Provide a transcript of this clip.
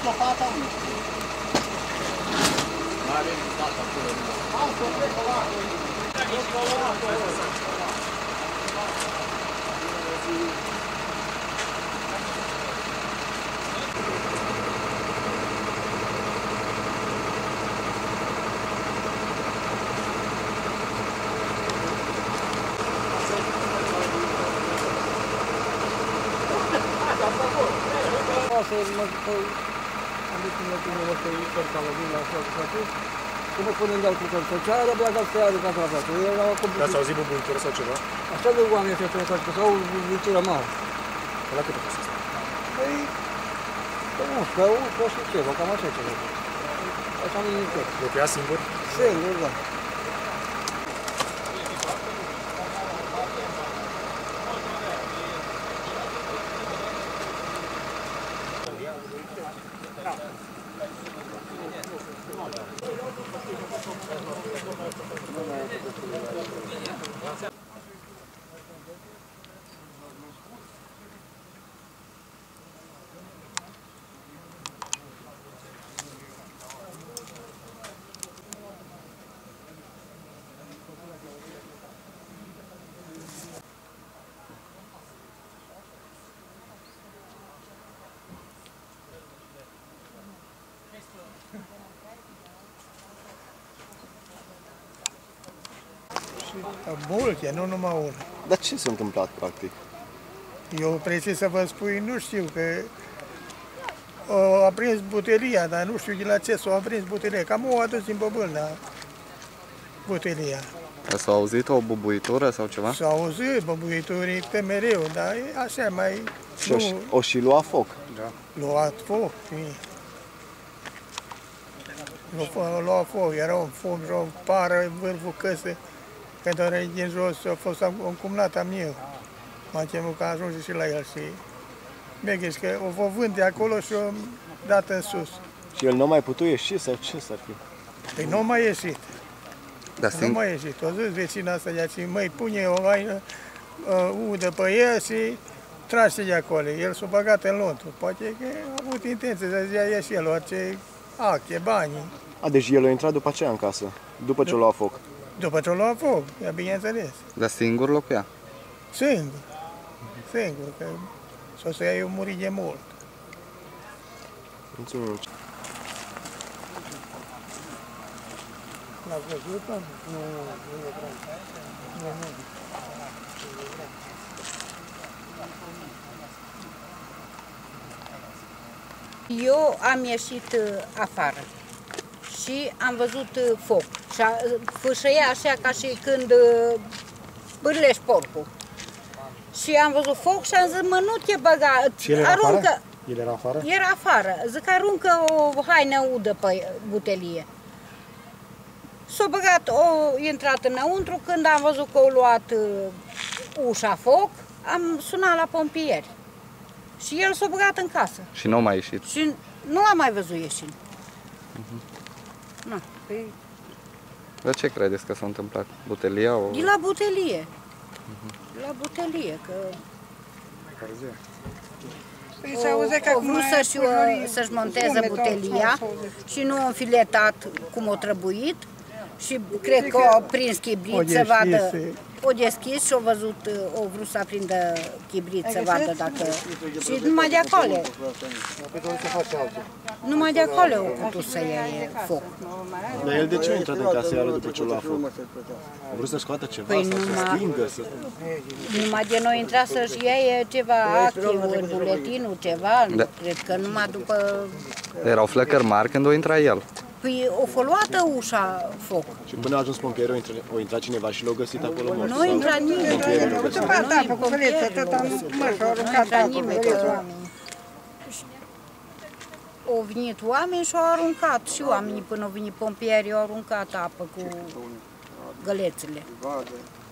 lopata, nu știu. Mai avem data acolo. Asta, plec la Cum mă punem de-al cu călțăceară, abia dat să ia de casa la față. Ați auzit bubuitură sau ceva? Așa de oameni ăștia trebuie să au bubuitură mare. La cât a fost asta? Păi, nu știu, că și ceva, cam așa ceva. Așa am nimic. Locuia singur? Singur, da. Multe, nu numai unul. Dar ce s-a întâmplat, practic? Eu precis să vă spui, nu știu, că a prins butelia, dar nu știu de la ce s-a aprins butelia. Cam o adus din băbâlna butelia. S-a auzit o bubuitură sau ceva? S-a auzit băbuiturii pe mereu, dar așa mai... Și o și lua foc. Da. Luat foc, lua foc, era un fum și o pară în vârful căsă. Când o din jos a fost încumnat am eu. M-am chemat că a ajuns și la el și mi-a zis că o fost vânt de acolo și o dat în sus. Și el nu mai putut ieși sau ce s-ar fi? Păi nu mai ieșit. Dar Nu mai ieșit. O zis vecina asta de aici, măi, pune o haină udă pe el și trage de acolo. El s-a băgat în lontru. Poate că a avut intenție să zia ieși el orice acte, banii. A, deci el a intrat după aceea în casă, după ce o lua foc. După ce o lua foc, bineînțeles. Dar singur locuia? Singur. Singur, că soția eu muri de mult. Mulțumim. L-a văzut? Nu, Eu am ieșit afară și am văzut foc și fâșăia așa ca și când bârlești porcul. Și am văzut foc și am zis, mă, nu te băga, aruncă. El era afară? Era afară. Zic, aruncă o haină udă pe butelie. S-a băgat, o intrat înăuntru, când am văzut că au luat ușa foc, am sunat la pompieri. Și el s-a băgat în casă. Și nu a mai ieșit? Și nu l-am mai văzut ieșind. Nu, păi... Dar ce credeți că s-a întâmplat? Butelia? O... De la butelie. De la butelie, că... Păi s-a auzit că o vrut să-și monteze butelia și nu a înfiletat cum o trebuit și cred că a prins chibrit să vadă. O deschis și a văzut, o vrut să aprindă chibrit să vadă dacă... Și numai de acolo. Numai de acolo a putut să iei foc. Dar el de ce a intrat în casă iară după ce o lua foc? A vrut să scoată ceva, Păi sau să stingă? Numai de noi intra să-și iei ceva acte, buletinul, ceva, cred că numai după... Erau flăcări mari când o intra el. Păi o foloată ușa foc. Și până a ajuns pompierul, o intrat cineva și l-a găsit acolo mort? Nu intra nimeni. Nu intra nimeni. Au venit oameni și au aruncat și oamenii până au venit pompierii, au aruncat apă cu gălețele.